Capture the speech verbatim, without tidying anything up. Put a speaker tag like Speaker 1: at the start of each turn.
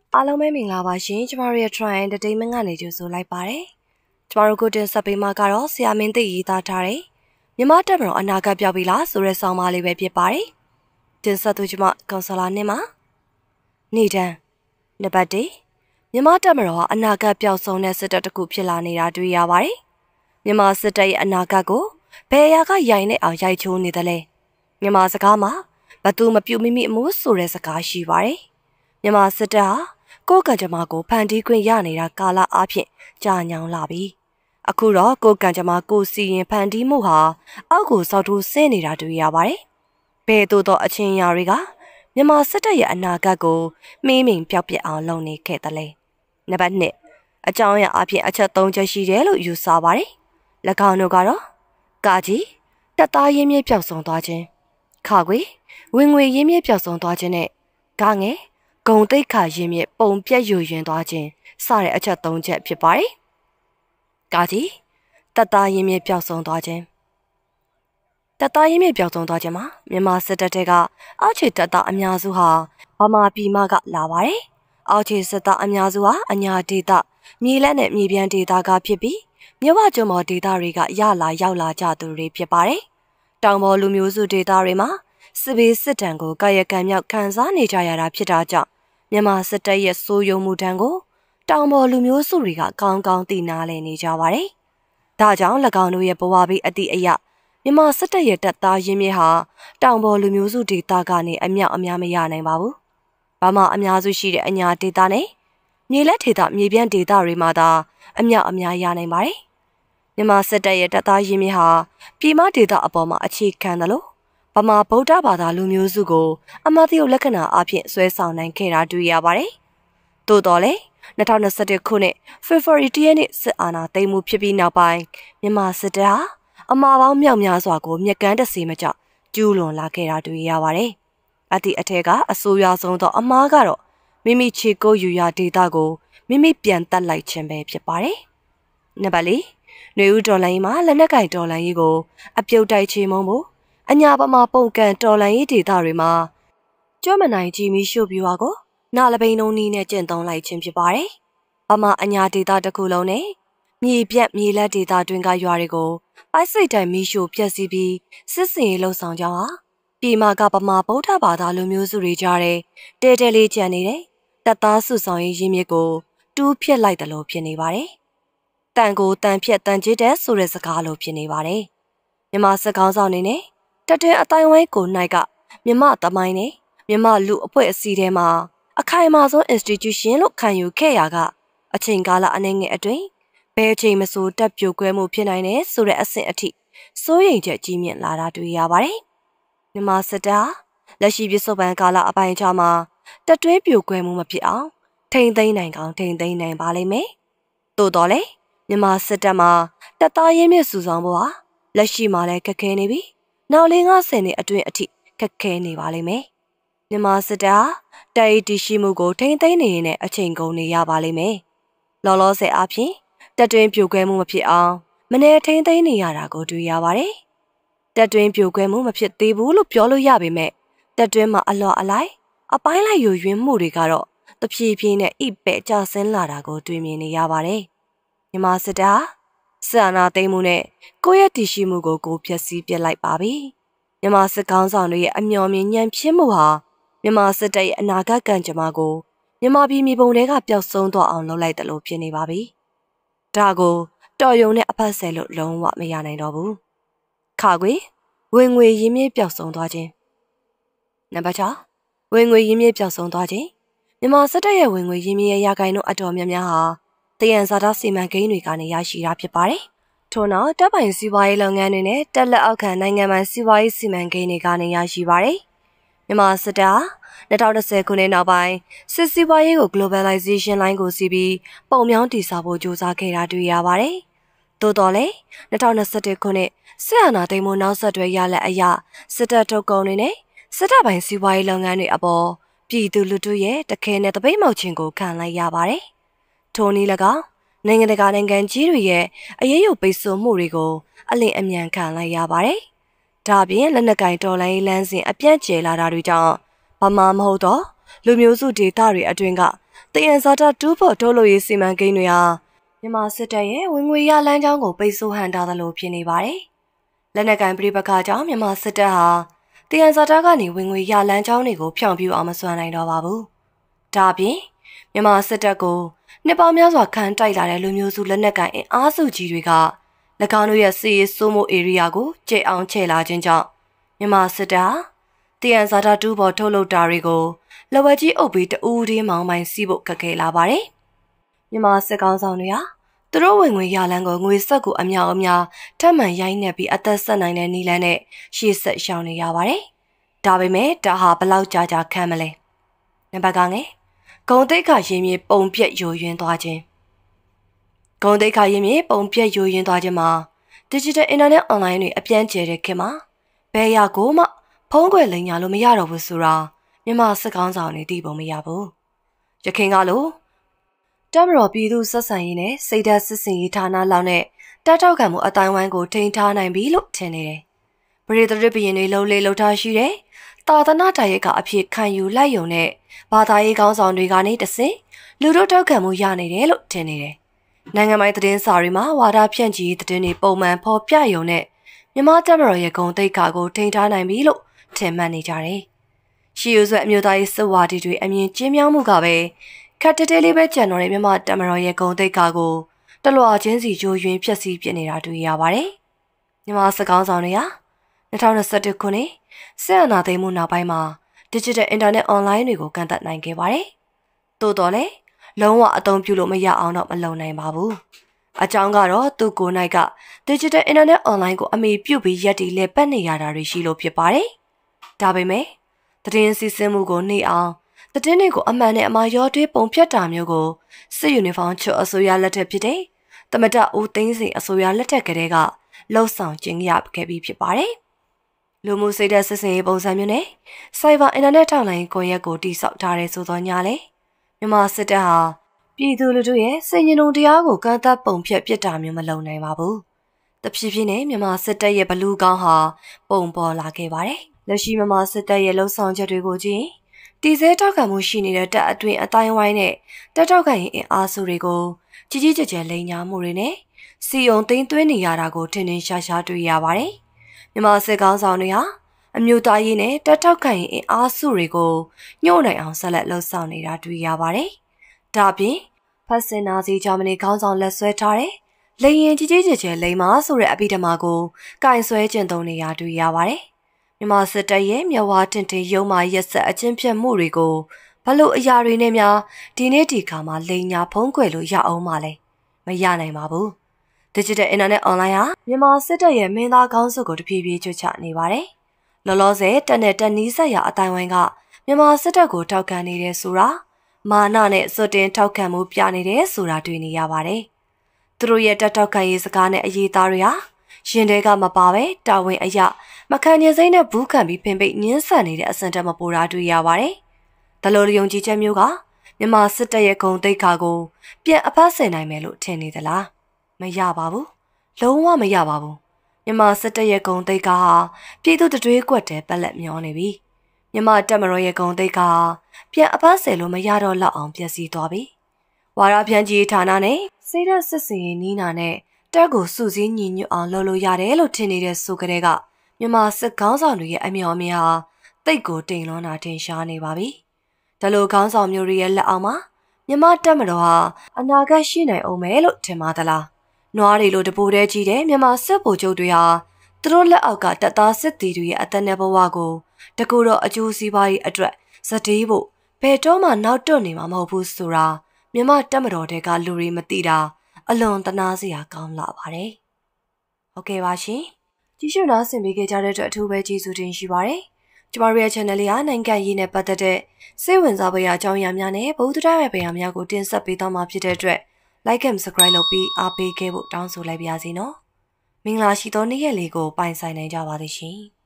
Speaker 1: အားလုံးပဲမင်္ဂလာပါရှင်ကျမတို့ရဲ့ Trian Entertainment ကနေကြိုဆိုလိုက်ပါတယ်ကျမတို့ကိုတင်ဆက်ပေးမှာကတော့ဆရာမင်းသိရေးသားထားတဲ့မြမတက်မတော်အနာဂတ်ပြောက်ပြီလားဆိုတဲ့ဆောင်းပါးလေးပဲဖြစ်ပါတယ်တင်ဆက်သူကျမကောင်ဆလာနှင်းပါနေတန်းနံပါတ်တစ်မြမတက်မတော်ဟာအနာဂတ်ပြောက်ဆုံးတဲ့စစ်တပ်တစ်ခုဖြစ်လာနေတာတွေ့ရပါတယ်မြမစစ်တပ်ရဲ့အနာဂတ်ကိုဘယ်အရာကရိုင်နေအောင်ရိုက်ချိုးနေသလဲမြမစကားမှာဘသူမပြုတ်မိမိအမှုဆိုတဲ့စကားရှိပါတယ်မြမစစ်တပ်ဟာကိုကံကြမ္မာကိုဖန်တီးခွင့်ရနေတာကာလအားဖြင့်ကြာညောင်းလာပြီအခုတော့ကိုကံကြမ္မာကိုစီရင်ဖန်တီးမှုဟာအောက်ကိုစောက်ထိုးဆင်းနေတာတွေ့ရပါတယ်ဘယ်သို့သောအချင်းရာတွေကမြန်မာစစ်တပ်ရဲ့အနာဂတ်ကိုမင်းမင်ပျောက်ပြက်အောင်လုပ်နေခဲ့တယ်လေနံပါတ်နှစ်အကြောင်းအရာအဖြစ်အချက်သုံးချက်ရှိတယ်လို့ယူဆပါတယ်၎င်းတို့ကတော့ကာကြီးတက်သားရင်းမြစ်ပျောက်ဆုံးသွားခြင်းခါခွေဝင်ငွေရင်းမြစ်ပျောက်ဆုံးသွားခြင်းနဲ့ဂငယ်ဂုံတိတ်ခါရင်းမြစ်ပုံပြက်ယူရင်သွားခြင်းစတဲ့အချက်သုံးချက်ဖြစ်ပါတယ်။ကာကြီးတက်သားရင်းမြစ်ပျောက်ဆုံးသွားခြင်းတက်သားရင်းမြစ်ပျောက်ဆုံးသွားခြင်းမှာမြန်မာစစ်တပ်ကအောက်ခြေတပ်သားအများစုဟာဗမာပြည်မှကလာပါတယ်။အောက်ခြေစစ်သားအများစုဟာအညာဒေသမြေလက်နဲ့မြေပြန့်ဒေသကဖြစ်ပြီးမြဝကျွန်းပေါ်ဒေသတွေကရလာရောက်လာကြသူတွေဖြစ်ပါတယ်။တောင်ပေါ်လူမျိုးစုဒေသတွေမှာစစ်ဘေးစစ်တမ်းကိုကာယကံမြောက်ခံစားနေကြရတာဖြစ်တာကြောင့်မြန်မာစစ်တပ်ရဲ့စိုးရုံမှုတန်းကိုတောင်ပေါ်လူမျိုးစုတွေကကောင်းကောင်းသိနာလည်နေကြပါတယ်။ဒါကြောင့်၎င်းတို့ရဲ့ဘဝဘေးအတိအယမြန်မာစစ်တပ်ရဲ့တပ်သားရင်းမြစ်ဟာတောင်ပေါ်လူမျိုးစုဒေသကနေအမြောက်အများမရနိုင်ပါဘူး။ဘာမှအများစုရှိတဲ့အညာဒေသနဲ့မြေလက်ဒေသမြေပြန့်ဒေသတွေမှာသာအမြောက်အများရနိုင်ပါတယ်။မြန်မာစစ်တပ်ရဲ့တပ်သားရင်းမြစ်ဟာပြည်မဒေသအပေါ်မှာအခြေခံတယ်လို့ဗမာဗုဒ္ဓဘာသာလူမျိုးစုကိုအမတ်တရုတ်လက္ခဏာအဖြစ်ဆွဲဆောင်နိုင်ခဲ့တာတွေ့ရပါတယ်။သို့တော်လည်း၂၀၂၁ခုနှစ်ဖေဖော်ဝါရီလရက်နေ့စစ်အာဏာသိမ်းမှုဖြစ်ပြီးနောက်ပိုင်းမြန်မာစစ်တပ်ဟာအမှားပေါင်းမြောက်များစွာကိုမြက်ကမ်းတစေမကြောက်ကျူးလွန်လာခဲ့တာတွေ့ရပါတယ်။အသည့်အထက်ကအဆိုးရွားဆုံးသောအမှားကတော့မိမိခြေကိုယူရာဒေတာကိုမိမိပြန်တက်လိုက်ခြင်းပဲဖြစ်ပါတယ်။နံပါတ်လေးຫນွေဦးတော်လိုင်းမှာလက်နက်ကင်တော်လိုင်းကြီးကိုအပြုတ်တိုက်ချေမှုမှုအညာပမာပုံကန်တော်လန်ရေးဒေသတွေမှာကျွမ်းမနိုင်ကြီးမီရှို့ပြွားကိုနာလပိန်လုံးနီးနဲ့ကျင့်သုံးလိုက်ခြင်းဖြစ်ပါတယ်။ဗမာအညာဒေသတစ်ခုလုံးနဲ့မြေပြတ်မြေလက်ဒေသတွင်ကရွာတွေကိုပိုက်စိတ်တိုင်မီရှို့ဖျက်ဆီးပြီးစစ်စင်ရေးလှုပ်ဆောင်ကြောင်းဟာပြည်မကဗမာဗုဒ္ဓဘာသာလူမျိုးစုတွေကြားတဲ့တဲတဲလေးကြံနေတဲ့တပ်သားစုဆောင်ရေးရင်းမြစ်ကိုတူးဖြတ်လိုက်တယ်လို့ဖြစ်နေပါတယ်။တန်ကိုတန်ဖြတ်တန်ကျစ်တဲ့ဆိုတဲ့စကားလိုဖြစ်နေပါတယ်။မြမစကောင်းဆောင်နေနဲ့တတွင်အတိုင်းဝိုင်းကိုနိုင်ကမြမသမိုင်းနဲ့မြမလူအဖွဲ့အစည်းထဲမှာအခိုင်အမာဆုံး institution လို့ခံယူခဲ့ရကအချိန်ကာလအနေငယ်အတွင်းဘယ်အချိန်မဆိုတက်ပြိုကွဲမှုဖြစ်နိုင်တယ်ဆိုတဲ့အဆင့်အထိစိုးရိမ်ချက်ကြီးမြင့်လာတာတွေ့ရပါတယ်။မြမစစ်တပ်လက်ရှိပြည်စုံပန်းကာလအပိုင်းခြားမှာတက်တွင်းပြိုကွဲမှုမဖြစ်အောင်ထိမ့်သိမ်းနိုင်ကောင်ထိမ့်သိမ်းနိုင်ပါလိမ့်မယ်။သို့တော်လည်းမြမစစ်တပ်မှာတပ်သားရင်းမြစ်စုဆောင်ဖို့ဟာလက်ရှိမှာလည်းခက်ခဲနေပြီ။နောက်လေးငါးဆယ်နှစ်အတွင်းအထိခက်ခဲနေပါလိမ့်မယ်။မြန်မာစစ်တပ်တိုက်တီရှိမှုကိုထိမ့်သိမ်းနေရင်လည်းအချိန်ကုန်နေရပါလိမ့်မယ်။လောလောဆယ်အဖြစ်တက်တွင်းပြိုကွဲမှုမဖြစ်အောင်မနေထိမ့်သိမ်းနေရတာကိုတွေ့ရပါတယ်။တက်တွင်းပြိုကွဲမှုမဖြစ်သေးဘူးလို့ပြောလို့ရပေမဲ့တက်တွင်းမှာအလောအလိုက်အပိုင်းလိုက်ယူရင်းမှုတွေကတော့တဖြည်းဖြည်းနဲ့အိပဲ့ကျဆင်းလာတာကိုတွေ့မြင်နေရပါတယ်။မြန်မာစစ်တပ်စစ်အာဏာသိမ်းမှုနဲ့ကိုယ့်ရဲ့တည်ရှိမှုကိုကိုဖျက်ဆီးပစ်လိုက်ပါပြီ။မြန်မာစစ်ကောင်းဆောင်တွေရဲ့အမျှော်မြင်ညံဖြစ်မှုဟာမြန်မာစစ်တပ်ရဲ့အနာဂတ်ကံကြမ္မာကိုမြန်မာပြည်မြေပုံတွေကပျောက်ဆုံးသွားအောင်လုပ်လိုက်တယ်လို့ဖြစ်နေပါပြီ။ဒါကိုတော်ယုံနဲ့အဖက်ဆယ်လို့လုံးဝမရနိုင်တော့ဘူး။ခါခွေဝင်ငွေရင်းမြစ်ပျောက်ဆုံးသွားခြင်းနံပါတ်၆ဝင်ငွေရင်းမြစ်ပျောက်ဆုံးသွားခြင်းမြန်မာစစ်တပ်ရဲ့ဝင်ငွေရင်းမြစ်ရဲ့ရာဂိုင်တို့အတော်များများဟာတယံဇာတာစီမံကိန်းတွေကနေရရှိတာဖြစ်ပါတယ်။ထို့နောက်တပ်ပိုင်စီးပွားရေးလုပ်ငန်းတွေနဲ့တက်လက်အောက်ခံနိုင်ငံပိုင်စီးပွားရေးစီမံကိန်းတွေကနေရရှိပါတယ်။မြန်မာစစ်တပ်၂၀၂၀ခုနှစ်နောက်ပိုင်းစစ်စီးပွားရေးကို globalization လိုင်းကိုစီးပြီးပုံမြောင်းတည်ဆောက်ဖို့ကြိုးစားခဲ့တာတွေ့ရပါတယ်။သို့တော်လည်း၂၀၂၁ခုနှစ်စစ်အာဏာသိမ်းမှုနောက်ဆက်တွဲရလဒ်အရစစ်တပ်ထုတ်ကုန်တွေနဲ့စစ်တပ်ပိုင်စီးပွားရေးလုပ်ငန်းတွေအပေါ်ပြည်သူလူထုရဲ့တခဲနဲ့တပိတ်မောက်ခြင်းကိုခံလိုက်ရပါတယ်။ထိုနည်း၎င်းနိုင်ငံတကာနိုင်ငံကြီးတွေရဲ့အရေးယူပိတ်ဆို့မှုတွေကိုအလင်းအမြန်ခံလိုက်ရပါတယ်။ဒါပြင်လက်နက်ကင်တော်လိုင်းလမ်းစဉ်အပြန့်ကျဲလာတာတွေကြောင့်ဗမာမဟုတ်တော့လူမျိုးစုဒေသတွေအတွင်းကတယန်စာတာတူးဖို့ထုတ်လို့ရေးစီမံကိန်းတွေဟာမြန်မာစစ်တပ်ရဲ့ဝင်ငွေရလမ်းကြောင်းကိုပိတ်ဆို့ဟန့်တားသလိုဖြစ်နေပါတယ်။လက်နက်ကိုင်ပြည်ပခါကြောင့်မြန်မာစစ်တပ်ဟာတယန်စာတာကနေဝင်ငွေရလမ်းကြောင်းတွေကိုဖြောင့်ပြူအောင်မစွမ်းနိုင်တော့ပါဘူး။ဒါပြင်မြန်မာစစ်တပ်ကိုနှစ်ပေါင်းများစွာခံတိုက်လာတဲ့လူမျိုးစုလက်နက်ကိုင်အင်အားစုကြီးတွေက၎င်းတို့ရဲ့စီးရီးစိုးမိုးဧရိယာကိုကျဲအောင်ချဲ့လာခြင်းကြောင့်မြန်မာစစ်တပ်ဟာတယန်စာတာတူးဖို့ထုတ်လုပ်တာတွေကိုလက်ဝဲကြီးအုပ်ပြီးတူးဒီမောင်းမိုင်းစီးဖို့ခက်ခဲလာပါတယ်။မြန်မာစစ်ကောင်ဆောင်တွေဟာသူတို့ဝင်ငွေရလန်းကိုငွေဆက်ကိုအမြောက်အများထပ်မံရိုင်းနှက်ပြီးအသက်ဆက်နိုင်တဲ့နည်းလမ်းနဲ့ရှေ့ဆက်ရှောင်နေရပါတယ်။ဒါပေမဲ့ဒါဟာဘလောက်ကြာကြာခံမလဲ။နံပါတ်ကငယ်ဂုံတိတ်ခါရင်မြေပုံပြက်ယိုယွင်းသွားခြင်းဂုံတိတ်ခါရင်မြေပုံပြက်ယိုယွင်းသွားခြင်းမှာ digital internet online တွေအပြန့်ကျဲတဲ့ခေတ်မှာဘယ်ရကိုမှဖုံးကွယ်လိမ်ညာလို့မရတော့ဘူးဆိုတာမြန်မာစစ်ကောင်ဆောင်တွေသိပုံမရဘူး။ရခိုင်ကလို့တမတော်ပြည်သူဆက်ဆံရေးနဲ့စိတ်ဓာတ်စစ်စင်ရေးဌာနလောက်နဲ့တက်ထောက်ခံမှုအတိုင်းဝိုင်းကိုထိန်းထားနိုင်ပြီလို့ထင်နေတယ်။ပရိသတ်ဘရင်တွေလှုပ်လေလှုပ်ထားရှိတယ်။တာသနာတရဲကအဖြစ်ခံယူလိုက်ယုံနဲ့ဘာသာရေးကောင်းဆောင်တွေကနေတဆင့်လူတို့ထောက်ခံမှုရနေတယ်လို့ထင်နေတယ်။နိုင်ငံပိုင်သတင်းစာတွေမှာဝါဒဖြန့်ချီသတင်းတွေပုံမှန်ဖော်ပြယုံနဲ့မြန်မာတပ်မတော်ရဲ့ဂုဏ်သိက္ခာကိုထိန်းထားနိုင်ပြီလို့ထင်မှတ်နေကြတယ်။ရှီယိုဆွဲအမျိုးသားရေးစစ်ဝါဒီတွေအမြင်ကျင်းမြောင်းမှုကပဲခက်တဲတဲလေးပဲကြံတော်တဲ့မြန်မာတပ်မတော်ရဲ့ဂုဏ်သိက္ခာကိုတလွာချင်းစီကြိုးယွင်းဖြက်စီးပြနေတာတွေ့ရပါတယ်။မြန်မာစစ်ကောင်ဆောင်တွေဟာ၂၀၂၁ခုနှစ်စစ်အာဏာသိမ်းမှုနောက်ပိုင်းမှာ digital internet online တွေကိုကန့်သတ်နိုင်ခဲ့ပါတယ်။သို့တော်လည်းလုံးဝအသုံးပြုလို့မရအောင်တော့မလုပ်နိုင်ပါဘူး။အကြောင်းကတော့သူကိုယ်၌က digital internet online ကိုအမိပြုတ်ပြီးရက်တီလဲပတ်နေရတာတွေရှိလို့ဖြစ်ပါတယ်။ဒါပေမဲ့သတင်းစီစဉ်မှုကိုနေအောင်သတင်းတွေကိုအမှန်နဲ့အမှားရောတွေးပုံဖြတ်တာမျိုးကိုစစ်ယူနီဖောင်းချွတ်အစိုးရလက်ထက်ဖြစ်တဲ့တမတဦးသိန်းစိန်အစိုးရလက်ထက်ကတည်းကလှုပ်ဆောင်ကျင်းရခဲ့ပြီးဖြစ်ပါတယ်။လူမှုစိတ်ဓာတ်စစ်စင်ရေးပုံစံမျိုးနဲ့စိုက်ဘာအင်တာနက်ထောက်လိုင်းကွန်ရက်ကိုတိစောက်ထားတဲ့ဆိုသောညလေမြန်မာစစ်တပ်ဟာပြည်သူလူထုရဲ့စိတ်ညစ်လုံးတရားကိုကန့်သတ်ပုံဖြတ်ပြစ်တာမျိုးမလုပ်နိုင်ပါဘူး။တဖြည်းဖြည်းနဲ့မြန်မာစစ်တပ်ရဲ့ဘလူးကောင်းဟာပုံပေါ်လာခဲ့ပါတယ်။လက်ရှိမြန်မာစစ်တပ်ရဲ့လှုပ်ဆောင်ချက်တွေကိုကြည့်တီစဲထောက်ခံမှုရှိနေတဲ့တပ်အတွင်းအတိုင်းဝိုင်းနဲ့တပ်ထောက်ခံရင်အင်အားစုတွေကိုကြီးကြီးကျယ်ကျယ်လိန်ညာမှုတွေနဲ့စီယုံသိမ်းသွင်းနေရတာကိုထင်ထင်ရှားရှားတွေ့ရပါတယ်။မြန်မာစစ်ကောင်ဆောင်တွေဟာအမျိုးသားရေးနဲ့တပ်ထောက်ခံရင်အင်အားစုတွေကိုညှို့နိုင်အောင်ဆက်လက်လှုပ်ဆောင်နေတာတွေ့ရပါတယ်။ဒါပြင်ဖက်စင်နာစီဂျာမနီခေါင်းဆောင်လက်ဆွဲထားတဲ့လိန်ရင်ကြီးကြီးကျယ်ကျယ်လိန်မာဆိုတဲ့အပိဓမ္မာကိုကင်ဆွဲကျင့်သုံးနေရတွေ့ရပါတယ်။မြန်မာစစ်တပ်ရဲ့မြဝါတင်တင်ရုံမာရက်ဆက်အချင်းဖြတ်မှုတွေကိုဘလို့အရာတွေနဲ့များဒီနေ့ဒီခါမှာလိန်ညာဖုံးကွယ်လို့ရအောင်မလဲမရနိုင်ပါဘူး။ Digital Internet Online ဟာမြန်မာစစ်တပ်ရဲ့မင်းသားကောင်းစုကိုတဖြည်းဖြည်းချွတ်ချနေပါတယ်။လောလောဆယ်တက်နဲ့တက်နီးဆက်ရာအတိုင်းဝိုင်းကမြန်မာစစ်တပ်ကိုထောက်ခံနေတဲ့ဆိုတာမာနနဲ့စွတ်တင်ထောက်ခံမှုပြနေတဲ့ဆိုတာတွေ့နေရပါတယ်။သူတို့ရဲ့တက်ထောက်ခံရေးစကားနဲ့အရေးသားတွေဟာရင်တဲကမပါပဲတာဝန်အရမခံညစိမ့်နဲ့ဘူးခံပြီးဖင်ပိတ်ညင်းဆန်နေတဲ့အစံတက်မပေါ်တာတွေ့ရပါတယ်။ဒါလိုယုံကြည်ချက်မျိုးကမြန်မာစစ်တပ်ရဲ့ဂုဏ်သိက္ခာကိုပြန်အဖတ်ဆင်နိုင်မယ်လို့ထင်နေသလားမရပါဘူးလုံးဝမရပါဘူးမြန်မာစစ်တပ်ရဲ့ဂုဏ်သိက္ခာဟာပြည်သူတတွေးကွက်တဲ့ပက်လက်မျောနေပြီမြန်မာတပ်မတော်ရဲ့ဂုဏ်သိက္ခာပြန်အဖတ်ဆင်လို့မရတော့လောက်အောင်ပျက်စီးသွားပြီဝါရဖြန့်ကြီးဌာနနဲ့စိတ်ဓာတ်စစ်စင်ရေးနီးနာနဲ့တက်ကိုစုစည်းညီညွတ်အောင်လုပ်လို့ရတယ်လို့ထင်နေတဲ့ဆိုကြတဲ့ကမြန်မာစစ်ကောင်းဆောင်တွေရဲ့အမျှော်အမြင်ဟာတိတ်ကိုတိမ်လွန်းတာထင်ရှားနေပါပြီ။ဒါလိုကောင်းဆောင်မျိုးတွေရဲ့လက်အောက်မှာမြန်မာတပ်မတော်ဟာအနာဂတ်ရှိနိုင်အောင်မယ်လို့ထင်ပါသလား။နွားတွေလိုတပိုးတဲကြီးတဲ့မြန်မာစစ်ဗိုလ်ချုပ်တွေဟာသူတို့လက်အောက်ကတပ်သားစစ်သည်တွေရဲ့အသက်နဲ့ဘဝကိုတကူတော့အကျိုးစီးပွားရေးအတွက်စတေးဖို့ဘယ်တော့မှနောက်တွန့်နေမှာမဟုတ်ဘူးဆိုတာမြန်မာတပ်မတော်တွေကလူတွေမသိတာအလွန်တနာစရာကောင်းလာပါတယ်။ဟုတ်ကဲ့ပါရှင်။ကြည့်ရှုနားဆင်ပေးကြတဲ့အတွက်အထူးပဲကျေးဇူးတင်ရှိပါတယ်။ကျမတို့ရဲ့ channel လေးဟာနိုင်ငံရေးနဲ့ပတ်သက်တဲ့စိတ်ဝင်စားဖွယ်ရာအကြောင်းအရာများနဲ့ဗဟုသုတရဲ့ဗေဒများကိုတင်ဆက်ပေးသွားမှာဖြစ်တဲ့အတွက် like and subscribe လုပ်ပြီးအားပေးခဲ့ဖို့တောင်းဆိုလိုက်ပါရစေနော်။မင်္ဂလာရှိသောနေ့ရက်လေးကိုပိုင်ဆိုင်နိုင်ကြပါသည်ရှင်။